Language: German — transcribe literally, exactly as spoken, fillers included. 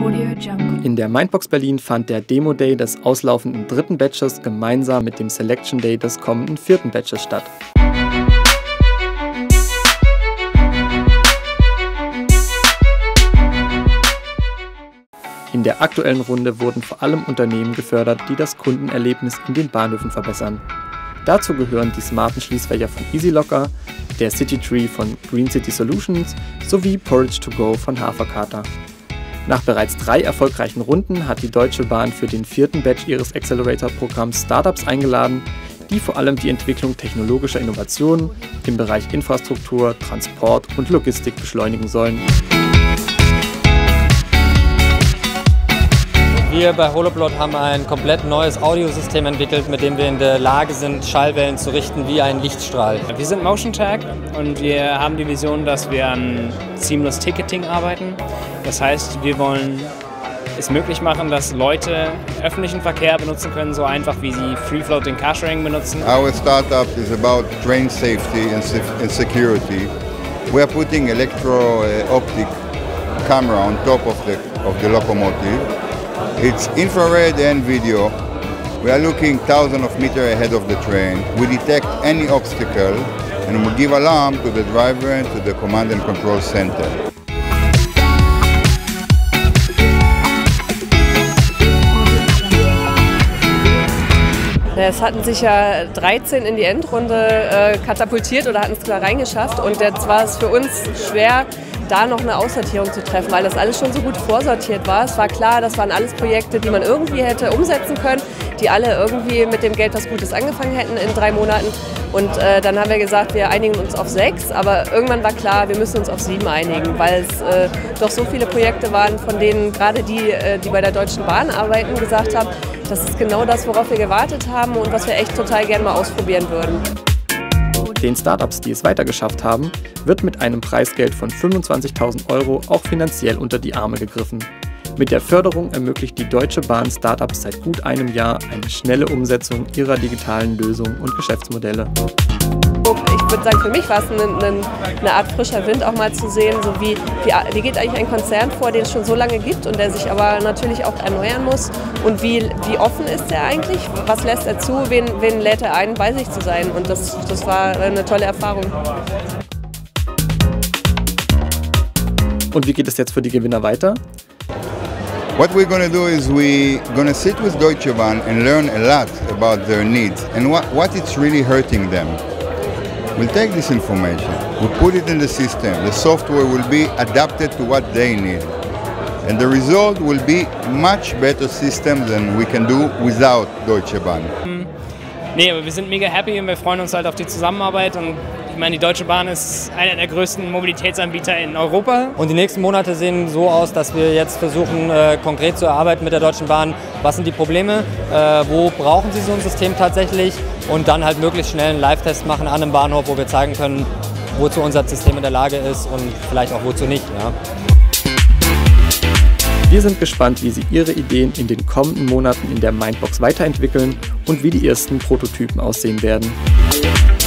In der Mindbox Berlin fand der Demo Day des auslaufenden dritten Batches gemeinsam mit dem Selection Day des kommenden vierten Batches statt. In der aktuellen Runde wurden vor allem Unternehmen gefördert, die das Kundenerlebnis in den Bahnhöfen verbessern. Dazu gehören die smarten Schließfächer von EasyLocker, der CityTree von Green City Solutions sowie Porridge to go von Haferkater. Nach bereits drei erfolgreichen Runden hat die Deutsche Bahn für den vierten Batch ihres Accelerator-Programms Startups eingeladen, die vor allem die Entwicklung technologischer Innovationen im Bereich Infrastruktur, Transport und Logistik beschleunigen sollen. Wir bei Holoplot haben ein komplett neues Audiosystem entwickelt, mit dem wir in der Lage sind, Schallwellen zu richten wie ein Lichtstrahl. Wir sind MotionTag und wir haben die Vision, dass wir an Seamless Ticketing arbeiten. Das heißt, wir wollen es möglich machen, dass Leute öffentlichen Verkehr benutzen können, so einfach wie sie Free Floating Carsharing benutzen. Our startup is about train safety and, and security. We are putting electro-optic camera on top of the, of the locomotive. It's infrared and video. We are looking thousands of meters ahead of the train. We detect any obstacle and we give alarm to the driver and to the command and control center. Es hatten sich ja dreizehn in die Endrunde äh, katapultiert oder hatten es klar reingeschafft. Und jetzt war es für uns schwer, da noch eine Aussortierung zu treffen, weil das alles schon so gut vorsortiert war. Es war klar, das waren alles Projekte, die man irgendwie hätte umsetzen können, die alle irgendwie mit dem Geld was Gutes angefangen hätten in drei Monaten. Und äh, dann haben wir gesagt, wir einigen uns auf sechs, aber irgendwann war klar, wir müssen uns auf sieben einigen, weil es äh, doch so viele Projekte waren, von denen gerade die, äh, die bei der Deutschen Bahn arbeiten, gesagt haben, das ist genau das, worauf wir gewartet haben und was wir echt total gerne mal ausprobieren würden. Den Startups, die es weitergeschafft haben, wird mit einem Preisgeld von fünfundzwanzigtausend Euro auch finanziell unter die Arme gegriffen. Mit der Förderung ermöglicht die Deutsche Bahn Startups seit gut einem Jahr eine schnelle Umsetzung ihrer digitalen Lösungen und Geschäftsmodelle. Ich würde sagen, für mich war es eine, eine, eine Art frischer Wind, auch mal zu sehen, so wie, wie, wie geht eigentlich ein Konzern vor, den es schon so lange gibt und der sich aber natürlich auch erneuern muss. Und wie, wie offen ist er eigentlich? Was lässt er zu? Wen, wen lädt er ein, bei sich zu sein? Und das, das war eine tolle Erfahrung. Und wie geht es jetzt für die Gewinner weiter? What we're going to do is we're going to sit with Deutsche Bahn and learn a lot about their needs and what, what it's really hurting them. We'll take this information, we'll put it in the system, the software will be adapted to what they need. And the result will be much better system than we can do without Deutsche Bahn. Nee, aber wir sind mega happy und wir freuen uns halt auf die Zusammenarbeit. Und ich meine, die Deutsche Bahn ist einer der größten Mobilitätsanbieter in Europa. Und die nächsten Monate sehen so aus, dass wir jetzt versuchen, äh, konkret zu erarbeiten mit der Deutschen Bahn, was sind die Probleme, äh, wo brauchen sie so ein System tatsächlich und dann halt möglichst schnell einen Live-Test machen an einem Bahnhof, wo wir zeigen können, wozu unser System in der Lage ist und vielleicht auch wozu nicht. Ja. Wir sind gespannt, wie Sie Ihre Ideen in den kommenden Monaten in der Mindbox weiterentwickeln und wie die ersten Prototypen aussehen werden.